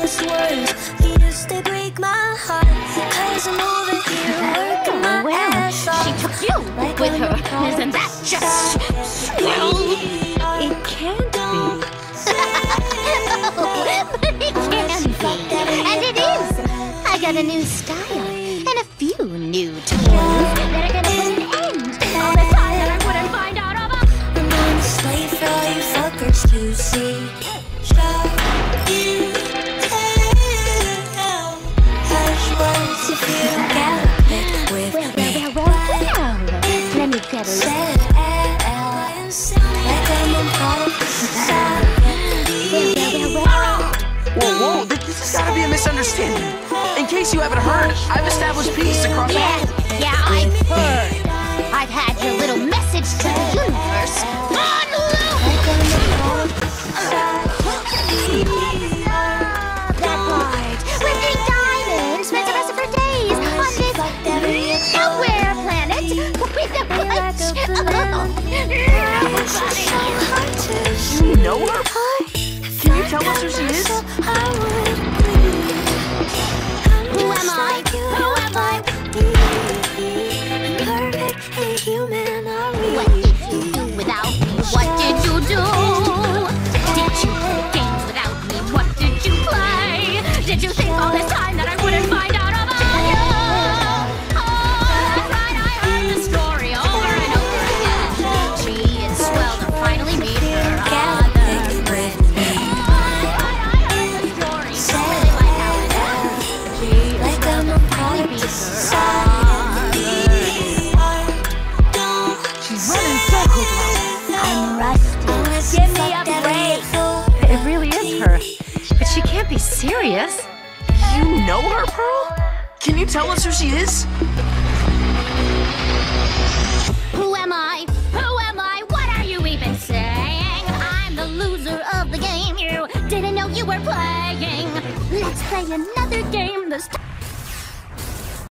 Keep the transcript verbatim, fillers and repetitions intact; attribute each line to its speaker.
Speaker 1: last words. You used to break my heart, cause I'm over here working my
Speaker 2: well,
Speaker 1: ass off.
Speaker 2: she took you
Speaker 1: Like
Speaker 2: with
Speaker 1: when
Speaker 2: her.
Speaker 1: you call
Speaker 2: Isn't that
Speaker 1: me
Speaker 2: just swell?
Speaker 3: It can't be.
Speaker 2: But it can be. And it is. I got a new style and a few new tools that are gonna put an end to all the time that I wouldn't find out about.
Speaker 1: I'm gonna slave for all you fuckers to see. Show you tell. Hush words if you don't get a pick with
Speaker 2: Well,
Speaker 1: me.
Speaker 2: well, well, well, well. Let me get a
Speaker 1: Say
Speaker 2: look.
Speaker 1: it like I'm on call.
Speaker 2: Well, well, well, well.
Speaker 4: Whoa, whoa, th- this has gotta be a misunderstanding. In case you haven't heard, I've established peace across the...
Speaker 2: Yeah, yeah, I've heard. I've had your little message to the universe. On loop! That part. With big diamonds, spent the rest of her days on this nowhere planet with a bunch of
Speaker 4: You know her? Can you tell us who she is?
Speaker 2: Who am I? Who am I?
Speaker 1: Perfect and human are we?
Speaker 2: What did you do without me? What did you do? Did you play games without me? What did you play? Did you think all this time that I wouldn't find out about you? Oh, that's right, I heard the story over and over again. She is swell to finally meet her other.
Speaker 3: She's running circles around.
Speaker 2: I'm rusty.
Speaker 3: Give me a break. It really is her. But she can't be serious.
Speaker 4: You know her, Pearl? Can you tell us who she is?
Speaker 2: Who am I? Who am I? What are you even saying? I'm the loser of the game you didn't know you were playing. Let's play another game this time.